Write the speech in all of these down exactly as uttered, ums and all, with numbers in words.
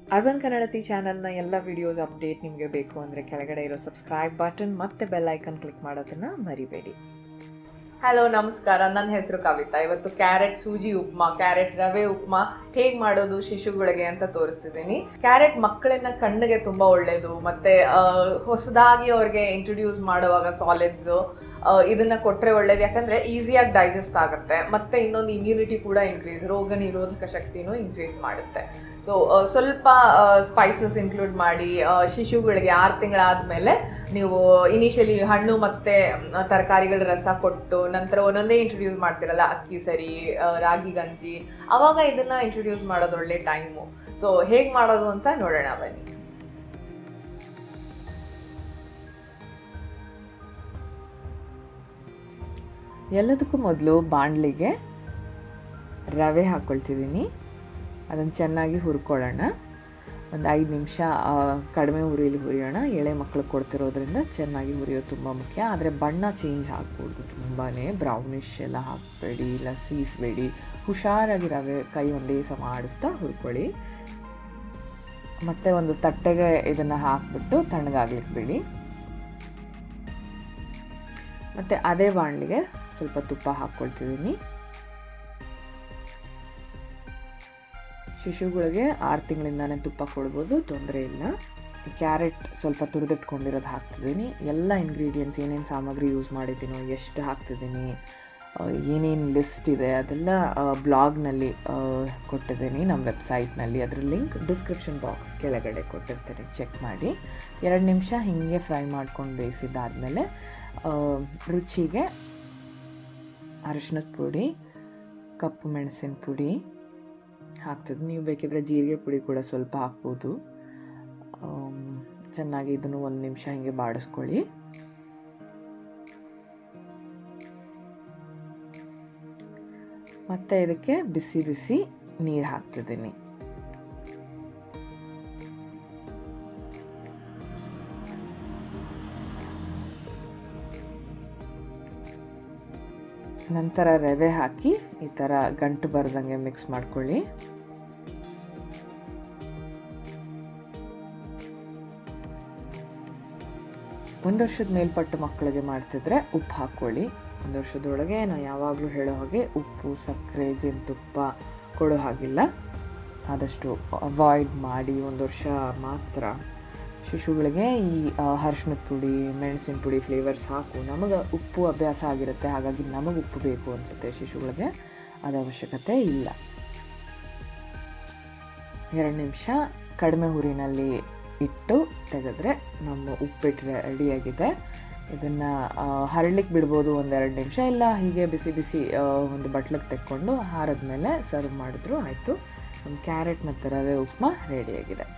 Urban ಕನ್ನಡತಿ ಚಾನಲ್ನ ಎಲ್ಲ videos update ನಿಮಗೆ ಬೇಕು ಅಂದರೆ ಕೆಳಗಡೆ ಇರೋ ಸಬ್ಸ್ಕ್ರೈಬ್ ಬಟನ್ ಮತ್ತು ಬೆಲ್ ಐಕನ್ ಕ್ಲಿಕ್ ಮಾಡೋದನ್ನು ಮರಿಬೇಡಿ. ಹಲೋ ನಮಸ್ಕಾರ, ನನ್ನ ಹೆಸರು ಕವಿತಾ. ಇವತ್ತು ಕ್ಯಾರೆಟ್ ಸೂಜಿ ಉಪ್ಮಾ, ಕ್ಯಾರೆಟ್ ರವೆ ಉಪ್ಮಾ ಹೇಗೆ ಮಾಡೋದು ಶಿಶುಗಳಿಗೆ ಅಂತ ತೋರಿಸ್ತಿದ್ದೀನಿ. ಕ್ಯಾರೆಟ್ ಮಕ್ಕಳನ್ನ ಕಣ್ಣಿಗೆ ತುಂಬ ಒಳ್ಳೆಯದು, ಮತ್ತು ಹೊಸದಾಗಿ ಅವ್ರಿಗೆ ಇಂಟ್ರೊಡ್ಯೂಸ್ ಮಾಡುವಾಗ ಸಾಲಿಡ್ಸು ಇದನ್ನ ಕೊಟ್ಟರೆ ಒಳ್ಳೇದು. ಯಾಕಂದರೆ ಈಸಿಯಾಗಿ ಡೈಜೆಸ್ಟ್ ಆಗುತ್ತೆ, ಮತ್ತು ಇನ್ನೊಂದು ಇಮ್ಯುನಿಟಿ ಕೂಡ ಇನ್ಕ್ರೀಸ್, ರೋಗ ನಿರೋಧಕ ಶಕ್ತಿನೂ ಇನ್ಕ್ರೀಸ್ ಮಾಡುತ್ತೆ. ಸೊ ಸ್ವಲ್ಪ ಸ್ಪೈಸಸ್ ಇನ್ಕ್ಲೂಡ್ ಮಾಡಿ ಶಿಶುಗಳಿಗೆ ಆರು ತಿಂಗಳಾದಮೇಲೆ ನೀವು ಇನಿಷಿಯಲಿ ಹಣ್ಣು ಮತ್ತು ತರಕಾರಿಗಳ ರಸ ಕೊಟ್ಟು ನಂತರ ಒಂದೊಂದೇ ಇಂಟ್ರೊಡ್ಯೂಸ್ ಮಾಡ್ತಿರಲ್ಲ, ಅಕ್ಕಿ ಸರಿ, ರಾಗಿ ಗಂಜಿ, ಆವಾಗ ಇದನ್ನು ಇಂಟ್ರೊಡ್ಯೂಸ್ ಮಾಡೋದು ಒಳ್ಳೆ ಟೈಮು. ಸೊ ಹೇಗೆ ಮಾಡೋದು ಅಂತ ನೋಡೋಣ ಬನ್ನಿ. ಎಲ್ಲದಕ್ಕೂ ಮೊದಲು ಬಾಣಲಿಗೆ ರವೆ ಹಾಕ್ಕೊಳ್ತಿದ್ದೀನಿ. ಅದನ್ನು ಚೆನ್ನಾಗಿ ಹುರ್ಕೊಳ್ಳೋಣ. ಒಂದು ಐದು ನಿಮಿಷ ಕಡಿಮೆ ಹುರಿಯಲ್ಲಿ ಹುರಿಯೋಣ. ಎಳೆ ಮಕ್ಕಳಿಗೆ ಕೊಡ್ತಿರೋದ್ರಿಂದ ಚೆನ್ನಾಗಿ ಹುರಿಯೋದು ತುಂಬ ಮುಖ್ಯ. ಆದರೆ ಬಣ್ಣ ಚೇಂಜ್ ಹಾಕ್ಬೋದು, ತುಂಬಾ ಬ್ರೌನಿಷ್ ಎಲ್ಲ ಹಾಕಬೇಡಿ, ಇಲ್ಲ ಸೀಸಬೇಡಿ. ಹುಷಾರಾಗಿ ರವೆ ಕೈ ಒಂದೇ ಸಮ ಆಡಿಸ್ತಾ ಹುರ್ಕೊಳ್ಳಿ. ಮತ್ತು ಒಂದು ತಟ್ಟೆಗೆ ಇದನ್ನು ಹಾಕ್ಬಿಟ್ಟು ತಣ್ಣಗಾಗ್ಲಿಕ್ಕೆ ಬಿಡಿ. ಮತ್ತು ಅದೇ ಬಾಣಲಿಗೆ ಸ್ವಲ್ಪ ತುಪ್ಪ ಹಾಕ್ಕೊಳ್ತಿದ್ದೀನಿ. ಶಿಶುಗಳಿಗೆ ಆರು ತಿಂಗಳಿಂದಾನೇ ತುಪ್ಪ ಕೊಡ್ಬೋದು, ತೊಂದರೆ ಇಲ್ಲ. ಕ್ಯಾರೆಟ್ ಸ್ವಲ್ಪ ತುರಿದಿಟ್ಕೊಂಡಿರೋದು ಹಾಕ್ತಿದ್ದೀನಿ. ಎಲ್ಲ ಇಂಗ್ರೀಡಿಯೆಂಟ್ಸ್ ಏನೇನು ಸಾಮಗ್ರಿ ಯೂಸ್ ಮಾಡಿದ್ದೀನೋ, ಎಷ್ಟು ಹಾಕ್ತಿದ್ದೀನಿ, ಏನೇನು ಲಿಸ್ಟ್ ಇದೆ ಅದೆಲ್ಲ ಬ್ಲಾಗ್ನಲ್ಲಿ ಕೊಟ್ಟಿದ್ದೀನಿ, ನಮ್ಮ ವೆಬ್ಸೈಟ್ನಲ್ಲಿ. ಅದರ ಲಿಂಕ್ ಡಿಸ್ಕ್ರಿಪ್ಷನ್ ಬಾಕ್ಸ್ ಕೆಳಗಡೆ ಕೊಟ್ಟಿರ್ತೀನಿ, ಚೆಕ್ ಮಾಡಿ. ಎರಡು ನಿಮಿಷ ಹೀಗೆ ಫ್ರೈ ಮಾಡ್ಕೊಂಡು ಬೇಯಿಸಿದ್ದಾದಮೇಲೆ ರುಚಿಗೆ ಅರಿಶಿನದ ಪುಡಿ, ಕಪ್ಪು ಮೆಣಸಿನ ಪುಡಿ ಹಾಕ್ತಿದ್ದು. ನೀವು ಬೇಕಿದ್ರೆ ಜೀರಿಗೆ ಪುಡಿ ಕೂಡ ಸ್ವಲ್ಪ ಹಾಕ್ಬೋದು. ಚೆನ್ನಾಗಿ ಇದನ್ನು ಒಂದು ನಿಮಿಷ ಹಿಂಗೆ ಬಾಡಿಸ್ಕೊಳ್ಳಿ. ಮತ್ತು ಇದಕ್ಕೆ ಬಿಸಿ ಬಿಸಿ ನೀರು ಹಾಕ್ತಿದ್ದೀನಿ. ನಂತರ ರವೆ ಹಾಕಿ ಈ ಥರ ಗಂಟು ಬರ್ದಂಗೆ ಮಿಕ್ಸ್ ಮಾಡ್ಕೊಳ್ಳಿ. ಒಂದು ವರ್ಷದ ಮೇಲ್ಪಟ್ಟು ಮಕ್ಕಳಿಗೆ ಮಾಡ್ತಿದ್ರೆ ಉಪ್ಪು ಹಾಕ್ಕೊಳ್ಳಿ. ಒಂದು ವರ್ಷದೊಳಗೆ ನಾವು ಯಾವಾಗಲೂ ಹೇಳೋ ಹಾಗೆ ಉಪ್ಪು, ಸಕ್ಕರೆ, ಜೇನುತುಪ್ಪ ಕೊಡೋ ಹಾಗಿಲ್ಲ. ಆದಷ್ಟು ಅವಾಯ್ಡ್ ಮಾಡಿ. ಒಂದು ವರ್ಷ ಮಾತ್ರ ಶಿಶುಗಳಿಗೆ ಈ ಅರಿಶಿನದ ಪುಡಿ, ಮೆಣಸಿನ ಪುಡಿ ಫ್ಲೇವರ್ಸ್ ಹಾಕು. ನಮಗೆ ಉಪ್ಪು ಅಭ್ಯಾಸ ಆಗಿರುತ್ತೆ, ಹಾಗಾಗಿ ನಮಗೆ ಉಪ್ಪು ಬೇಕು ಅನಿಸುತ್ತೆ. ಶಿಶುಗಳಿಗೆ ಅದ ಅವಶ್ಯಕತೆ ಇಲ್ಲ. ಎರಡು ನಿಮಿಷ ಕಡಿಮೆ ಹುರಿನಲ್ಲಿ ಇಟ್ಟು ತೆಗೆದ್ರೆ ನಮ್ಮ ಉಪ್ಪಿಟ್ಟು ರೆಡಿಯಾಗಿದೆ. ಇದನ್ನು ಹರಳಿಕ್ಕೆ ಬಿಡ್ಬೋದು ಒಂದೆರಡು ನಿಮಿಷ, ಇಲ್ಲ ಹೀಗೆ ಬಿಸಿ ಬಿಸಿ ಒಂದು ಬಟ್ಲಿಗೆ ತೆಕ್ಕೊಂಡು ಹಾರಿದ್ಮೇಲೆ ಸರ್ವ್ ಮಾಡಿದ್ರು ಆಯಿತು. ನಮ್ಮ ಕ್ಯಾರೆಟ್ ಮತ್ತು ರವೆ ಉಪ್ಮಾ ರೆಡಿಯಾಗಿದೆ.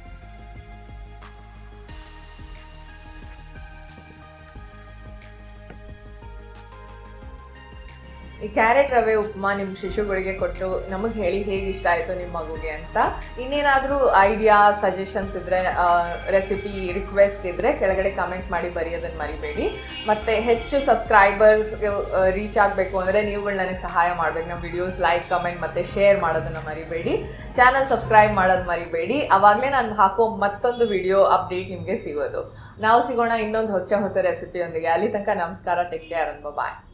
ಈ ಕ್ಯಾರೆಟ್ ರವೆ ಉಪ್ಮಾ ನಿಮ್ಮ ಶಿಶುಗಳಿಗೆ ಕೊಟ್ಟು ನಮಗೆ ಹೇಳಿ ಹೇಗೆ ಇಷ್ಟ ಆಯಿತು ನಿಮ್ಮ ಮಗುಗೆ ಅಂತ. ಇನ್ನೇನಾದರೂ ಐಡಿಯಾ, ಸಜೆಷನ್ಸ್ ಇದ್ದರೆ, ರೆಸಿಪಿ ರಿಕ್ವೆಸ್ಟ್ ಇದ್ದರೆ ಕೆಳಗಡೆ ಕಮೆಂಟ್ ಮಾಡಿ ಬರೆಯೋದನ್ನು ಮರಿಬೇಡಿ. ಮತ್ತು ಹೆಚ್ಚು ಸಬ್ಸ್ಕ್ರೈಬರ್ಸ್ಗೆ ರೀಚ್ ಆಗಬೇಕು ಅಂದರೆ ನೀವುಗಳು ನನಗೆ ಸಹಾಯ ಮಾಡಬೇಕು. ನಮ್ಮ ವಿಡಿಯೋಸ್ ಲೈಕ್, ಕಮೆಂಟ್ ಮತ್ತು ಶೇರ್ ಮಾಡೋದನ್ನು ಮರಿಬೇಡಿ. ಚಾನಲ್ ಸಬ್ಸ್ಕ್ರೈಬ್ ಮಾಡೋದು ಮರಿಬೇಡಿ. ಆವಾಗಲೇ ನಾನು ಹಾಕೋ ಮತ್ತೊಂದು ವಿಡಿಯೋ ಅಪ್ಡೇಟ್ ನಿಮಗೆ ಸಿಗೋದು. ನಾವು ಸಿಗೋಣ ಇನ್ನೊಂದು ಹೊಸ ಹೊಸ ರೆಸಿಪಿಯೊಂದಿಗೆ. ಅಲ್ಲಿ ತನಕ ನಮಸ್ಕಾರ, ಟೇಕ್ ಕೇರ್, ಬಾಯ್.